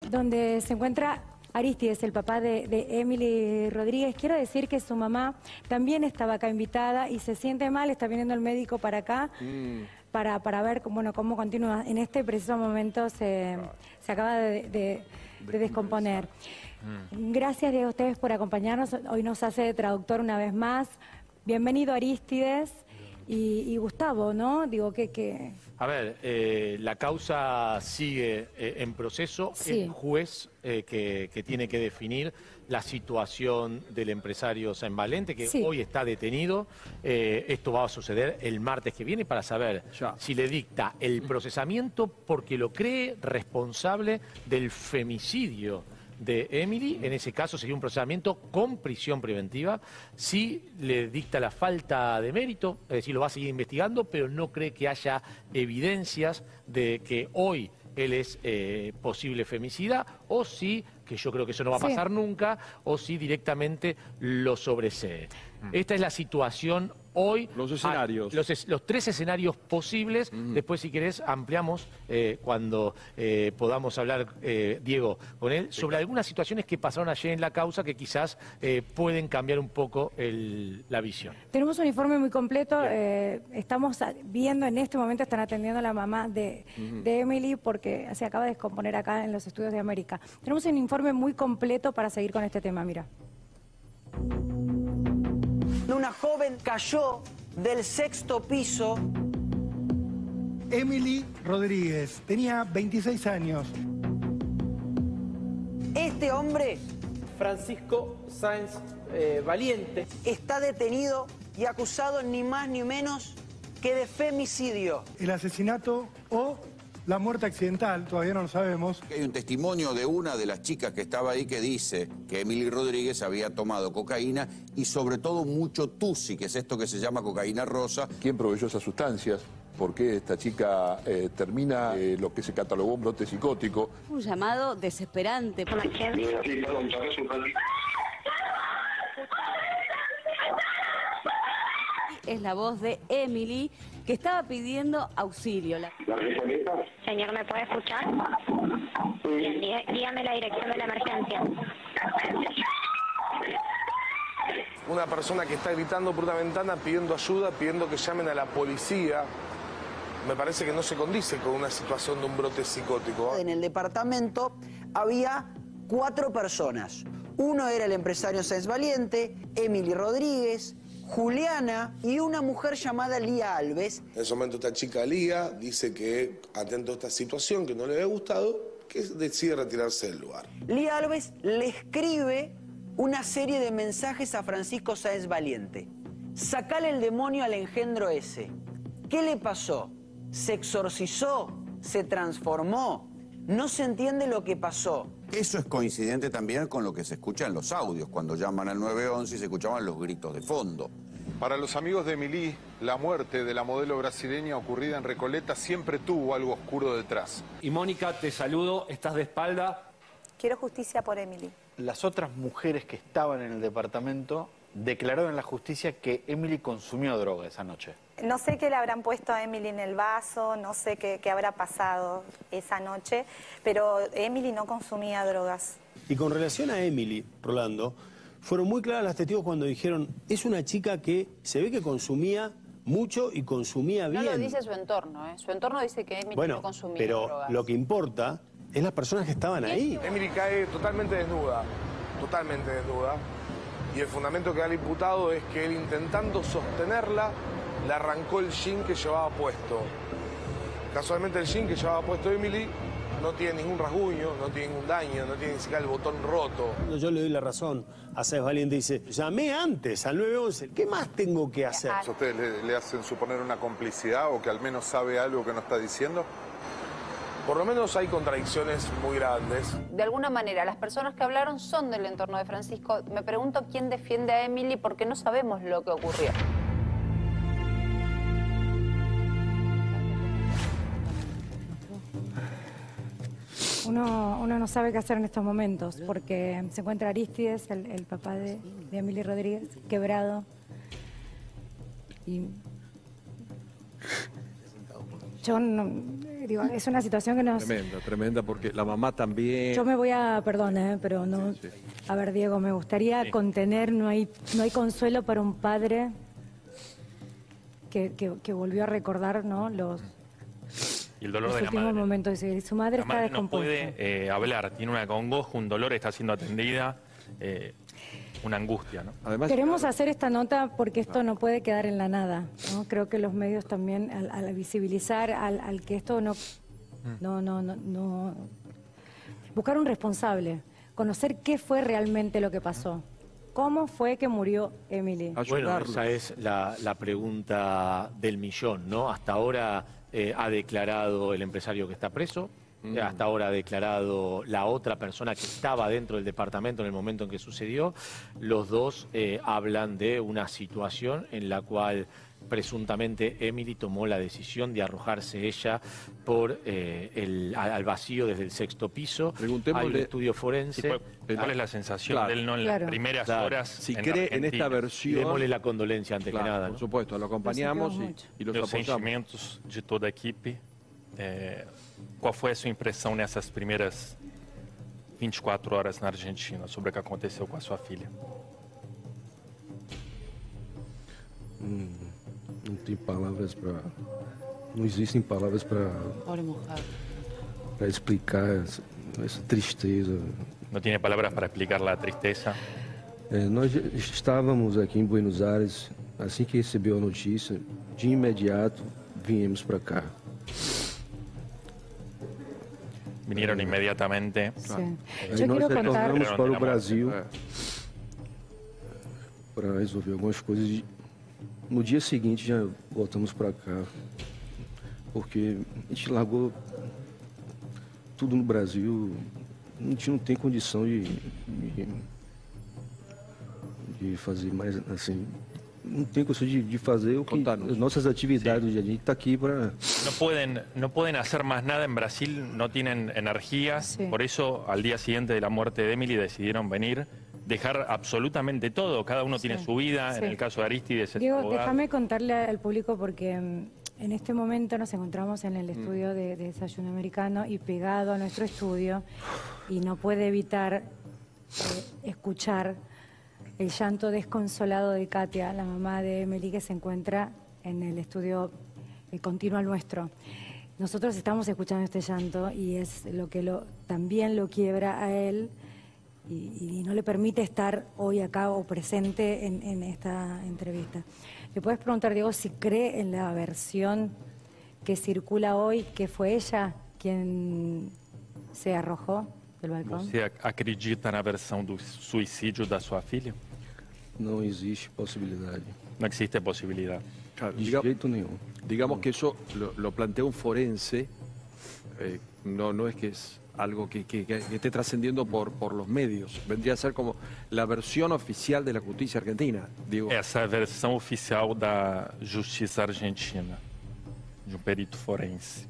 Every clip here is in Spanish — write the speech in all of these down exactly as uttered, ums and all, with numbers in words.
donde se encuentra Arístides, el papá de, de Emily Rodríguez. Quiero decir que su mamá también estaba acá invitada y se siente mal, está viniendo el médico para acá mm. para, para ver bueno, cómo continúa. En este preciso momento se, se acaba de, de, de descomponer. Mm. Gracias a ustedes por acompañarnos. Hoy nos hace de traductor una vez más. Bienvenido Arístides y, y Gustavo, ¿no? Digo que... que... A ver, eh, la causa sigue eh, en proceso. Sí. El juez eh, que, que tiene que definir la situación del empresario Sáenz Valente, que sí. hoy está detenido. Eh, esto va a suceder el martes que viene para saber ya. si le dicta el procesamiento porque lo cree responsable del femicidio de Emily. En ese caso sería un procesamiento con prisión preventiva. Sí le dicta la falta de mérito, es decir, lo va a seguir investigando, pero no cree que haya evidencias de que hoy él es eh, posible femicida, o sí, que yo creo que eso no va a pasar sí. nunca, o sí directamente lo sobresee. Mm. Esta es la situación hoy. Los escenarios. Ah, los, los tres escenarios posibles. Mm. Después, si querés, ampliamos eh, cuando eh, podamos hablar, eh, Diego, con él, sobre sí. algunas situaciones que pasaron ayer en la causa que quizás eh, pueden cambiar un poco el, la visión. Tenemos un informe muy completo. Eh, estamos viendo en este momento, están atendiendo a la mamá de, mm. de Emily porque se acaba de descomponer acá en los estudios de América. Tenemos un informe muy completo para seguir con este tema, mira. Una joven cayó del sexto piso. Emily Rodríguez tenía veintiséis años. Este hombre, Francisco Sáenz eh, Valiente, está detenido y acusado ni más ni menos que de femicidio. El asesinato o la muerte accidental, todavía no lo sabemos. Hay un testimonio de una de las chicas que estaba ahí que dice que Emily Rodríguez había tomado cocaína y sobre todo mucho tusi, que es esto que se llama cocaína rosa. ¿Quién proveyó esas sustancias? ¿Por qué esta chica eh, termina eh, lo que se catalogó un brote psicótico? Un llamado desesperante. Es la voz de Emily, que estaba pidiendo auxilio. La... Señor, ¿me puede escuchar? Bien, dí, dígame la dirección de la emergencia. Una persona que está gritando por una ventana pidiendo ayuda, pidiendo que llamen a la policía. Me parece que no se condice con una situación de un brote psicótico. En el departamento había cuatro personas. Uno era el empresario Sáenz Valiente, Emily Rodríguez, Juliana y una mujer llamada Lía Alves. En ese momento esta chica Lía dice que, atento a esta situación, que no le había gustado, que decide retirarse del lugar. Lía Alves le escribe una serie de mensajes a Francisco Sáenz Valiente. Sacale el demonio al engendro ese. ¿Qué le pasó? ¿Se exorcizó? ¿Se transformó? No se entiende lo que pasó. Eso es coincidente también con lo que se escucha en los audios, cuando llaman al nueve once y se escuchaban los gritos de fondo. Para los amigos de Emily, la muerte de la modelo brasileña ocurrida en Recoleta siempre tuvo algo oscuro detrás. Y Mónica, te saludo, estás de espalda. Quiero justicia por Emily. Las otras mujeres que estaban en el departamento declararon en la justicia que Emily consumió droga esa noche. No sé qué le habrán puesto a Emily en el vaso, no sé qué, qué habrá pasado esa noche, pero Emily no consumía drogas. Y con relación a Emily, Rolando, fueron muy claras las testigos cuando dijeron, es una chica que se ve que consumía mucho y consumía bien. No lo dice su entorno, ¿eh? Su entorno dice que Emily bueno, no consumía pero drogas. Lo que importa es las personas que estaban ahí. Emily cae totalmente desnuda, totalmente desnuda. Y el fundamento que da el imputado es que él, intentando sostenerla, le arrancó el jean que llevaba puesto. Casualmente el jean que llevaba puesto Emily no tiene ningún rasguño, no tiene ningún daño, no tiene ni siquiera el botón roto. Yo le doy la razón a Sáenz Valiente, dice, llamé antes al nueve once, ¿qué más tengo que hacer? ¿Ustedes le, le hacen suponer una complicidad o que al menos sabe algo que no está diciendo? Por lo menos hay contradicciones muy grandes. De alguna manera, las personas que hablaron son del entorno de Francisco. Me pregunto quién defiende a Emily porque no sabemos lo que ocurrió. Uno, uno no sabe qué hacer en estos momentos porque se encuentra Arístides, el, el papá de, de Emily Rodríguez, quebrado. Y yo no, digo, es una situación que nos... Tremenda, tremenda, porque la mamá también... Yo me voy a, perdón, eh, pero no... Sí, sí. A ver, Diego, me gustaría sí. contener, no hay, no hay consuelo para un padre que, que, que volvió a recordar, ¿no?, los... Y el dolor los de la últimos madre. momentos. Y su madre La está madre no descompuesta. puede eh, hablar, tiene una congoja, un dolor, está siendo atendida, eh, una angustia, ¿no? Además, Queremos hacer esta nota porque esto no puede quedar en la nada, ¿no? Creo que los medios también, al, al visibilizar, al, al que esto no, no, no, no, no... Buscar un responsable, conocer qué fue realmente lo que pasó. ¿Cómo fue que murió Emily? Bueno, esa es la, la pregunta del millón, ¿no? Hasta ahora eh, ha declarado el empresario que está preso, mm. hasta ahora ha declarado la otra persona que estaba dentro del departamento en el momento en que sucedió. Los dos eh, hablan de una situación en la cual presuntamente Emily tomó la decisión de arrojarse ella por eh, el, al vacío desde el sexto piso. Hay un estudio forense. ¿Cuál, cuál es la sensación claro. de él, no, en Claro. las primeras Claro. horas? Si en cree en Argentina? esta versión... Démosle la condolencia ante Claro, que nada, por ¿no? supuesto, lo acompañamos y, y los Los apoyamos. sentimentos de toda a equipe. Eh, qual foi a sua impressão nessas primeiras vinte e quatro horas na Argentina sobre o que aconteceu com a sua filha? Hum, não tem palavras para... Não existem palavras para... para explicar essa, essa tristeza. No tiene palabras para explicar la tristeza. É, nós estávamos aqui em Buenos Aires, assim que recebeu a notícia, de imediato viemos para cá. Vinieron inmediatamente. Sí. Aí Yo nós quiero contar... retornamos para o É. Brasil para resolver algumas coisas. De... No dia seguinte já voltamos para cá, porque a gente largou tudo no Brasil, a gente não tem condição de, de, de fazer mais, assim, não tem condição de, de fazer o que, as nossas atividades do dia a dia. A gente está aqui para... No pueden, no pueden hacer más nada en Brasil, no tienen energías, Sí. por eso al día siguiente de la muerte de Emily decidieron venir, dejar absolutamente todo, cada uno Sí. tiene su vida, Sí. en el caso de Aristides es Diego, abogado. déjame contarle al público porque mm, en este momento nos encontramos en el estudio de, de Desayuno Americano y pegado a nuestro estudio y no puede evitar eh, escuchar el llanto desconsolado de Katia, la mamá de Emily, que se encuentra en el estudio eh, continuo al nuestro. Nosotros estamos escuchando este llanto y es lo que lo, también lo quiebra a él y, y no le permite estar hoy acá o presente en, en esta entrevista. ¿Le puedes preguntar, Diego, si cree en la versión que circula hoy, que fue ella quien se arrojó del balcón? Você ac- acredita na versão do suicídio da sua filha? Não existe possibilidade. No existe posibilidad. Claro, De diga- jeito nenhum. digamos que eso lo, lo plantea un forense, eh, no, no es que es algo que, que- que esté trascendiendo por, por los medios, vendría a ser como la versión oficial de la justicia argentina. Digo, Essa é a versão oficial da Justiça Argentina, de um perito forense.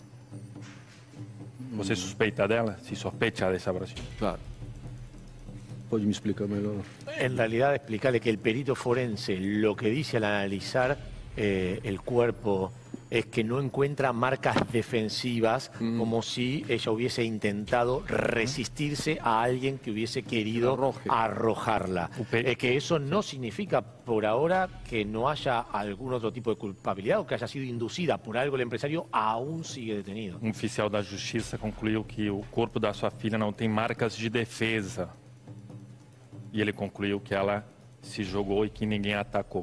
Você suspeita dela? Se sospecha dessa versão? claro. Pode me explicar melhor? En realidad, explicarle que el perito forense lo que dice al analizar eh, el cuerpo es que no encuentra marcas defensivas, como si ella hubiese intentado resistirse a alguien que hubiese querido Arroje. arrojarla. Eh, que eso no significa por ahora que no haya algún otro tipo de culpabilidad o que haya sido inducida por algo el empresario, aún sigue detenido. Um oficial da Justiça concluiu que o corpo da sua filha não tem marcas de defesa. E ele concluiu que ela se jogou e que ninguém a atacou.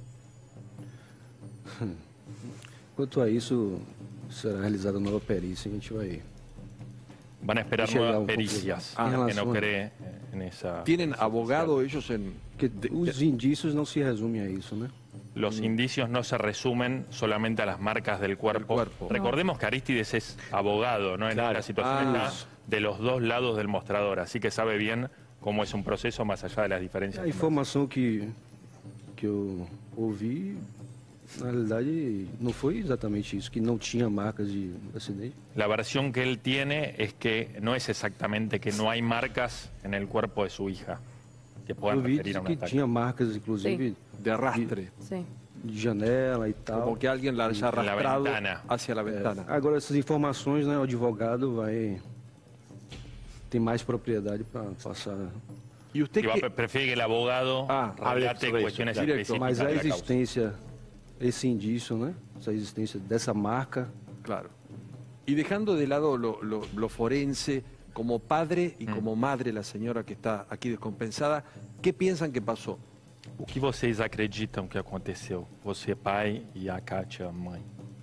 Quanto a isso, será realizada nova perícia, a gente vai... Van a esperar Chegar nuevas un poco- pericias, Ah, que relación- no cree en esa... ¿Tienen abogado ellos en...? Porque os indícios não se resumem a isso, né? Los indicios no se resumen solamente a las marcas del cuerpo. cuerpo. Recordemos que Aristides es abogado, ¿no? En Claro. esta situación Ah. está de los dos lados del mostrador, así que sabe bien cómo es un proceso más allá de las diferencias. A informação que, que eu ouvi, na realidade, não foi exatamente isso, que não tinha marcas de acidente. La versión que él tiene es que no es exactamente que no hay marcas en el cuerpo de su hija que puedan Eu vi referir a un que ataque. tinha marcas, inclusive, de arrastre. Sí. de janela e tal. Como que alguém la haya arrastrado ventana. hacia la ventana. É, agora, essas informações, né, o advogado vai ter mais propriedade para passar. E usted que... que... prefiere que el abogado ah, relate cuestiones específicas. Mas a existência, esse indício, né? Essa existência dessa marca. Claro. Y dejando de lado lo, lo, lo forense, como padre y mm. como madre, la señora que está aquí descompensada, ¿qué piensan que pasó? O que vocês acreditam que aconteceu? Você, pai, e a Kátia, mãe.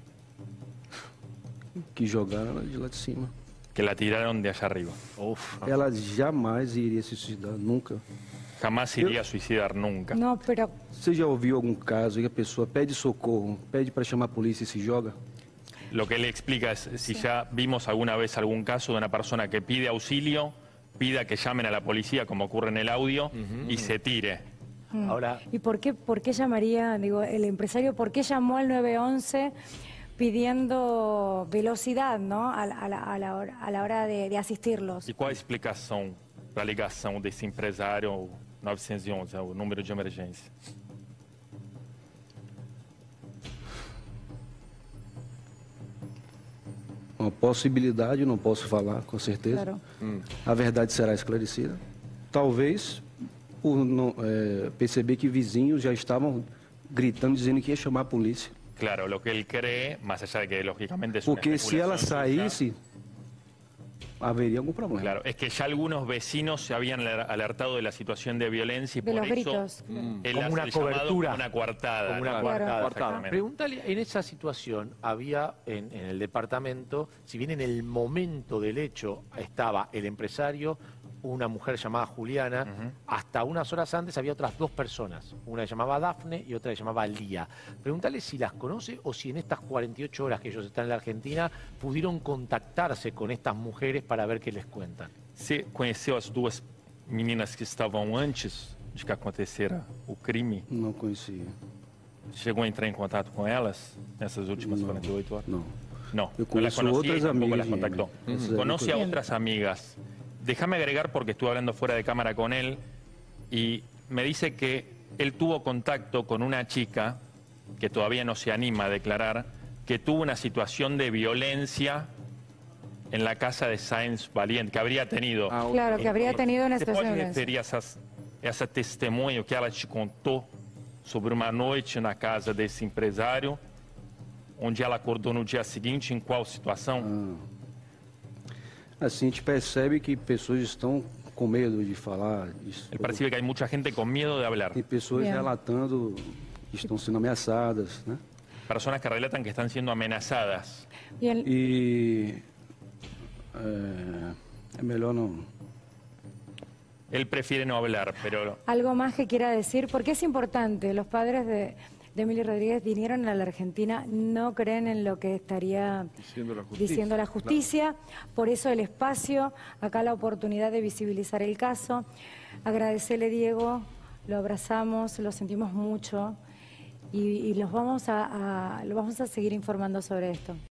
Que jogaram ela de lá de cima. Que la tiraram de allá arriba. Uf. Ela jamais iria se suicidar, nunca. Jamás iria Eu... suicidar, nunca. Não, pero... Você já ouviu algum caso em que a pessoa pede socorro, pede para chamar a polícia e se joga? Lo que él explica es si ya vimos alguna vez algún caso de una persona que pide auxilio, pida que llamen a la policía, como ocurre en el audio, uh-huh. y se tire. Mm. Ahora... ¿Y por qué, por qué llamaría, digo, el empresario, por qué llamó al nueve once pidiendo velocidad, ¿no? a, la, a, la, a, la, hora, a la hora de, de asistirlos? E qual a explicação para a ligação desse empresário nove um um, o número de emergência? Uma possibilidade, não posso falar com certeza. Claro. Hum. A verdade será esclarecida. Talvez por não, é, perceber que vizinhos já estavam gritando, dizendo que ia chamar a polícia. Claro, lo que él cree, más allá de que lógicamente es Porque una se ela saísse, haveria algum problema. Claro, es que ya algunos vecinos se habían alertado de la situación de violencia y de por los eso gritos. Mm. Él como hace una el cobertura, como una coartada. Como una ¿no? coartada. Exactamente. Pregúntale, en esa situación había en, en el departamento, si bien en el momento del hecho estaba el empresario, una mujer llamada Juliana, uh-huh. hasta unas horas antes había otras dos personas, una que llamaba Dafne y otra que llamaba Lía. Pregúntale si las conoce o si en estas cuarenta y ocho horas que ellos están en la Argentina pudieron contactarse con estas mujeres para ver qué les cuentan. Você conheceu as duas meninas que estavam antes de que acontecera o crime? Não conhecia. Chegou a entrar em contato com elas nessas últimas não, cuarenta y ocho horas? Não. No, Eu no las conocía outras y tampoco amigas las contactó. Uh-huh. Conoce a otras amigas. Déjame agregar, porque estuve hablando fuera de cámara con él, y me dice que él tuvo contacto con una chica, que todavía no se anima a declarar, que tuvo una situación de violencia en la casa de Sáenz Valiente, que habría tenido. Ah, claro, que habría tenido una Você situación pode de violencia. referir essas, essa testemunho que ela te contou sobre uma noite na casa desse empresário, onde ela acordou no dia seguinte, em qual situação? Ah. Assim, a gente percebe que pessoas estão com medo de falar. Ele percebe que há muita gente com medo de falar. Tem pessoas yeah. relatando que estão sendo ameaçadas, né? Personas que relatan que están siendo amenazadas. Bien. E é, é melhor não. Él prefiere no hablar, pero... Algo más que quiera decir, porque es importante, los padres de, de Emily Rodríguez vinieron a la Argentina, no creen en lo que estaría diciendo la justicia, diciendo la justicia claro. Por eso el espacio, acá la oportunidad de visibilizar el caso. Agradecerle, Diego, lo abrazamos, lo sentimos mucho y, y los vamos a, a, lo vamos a seguir informando sobre esto.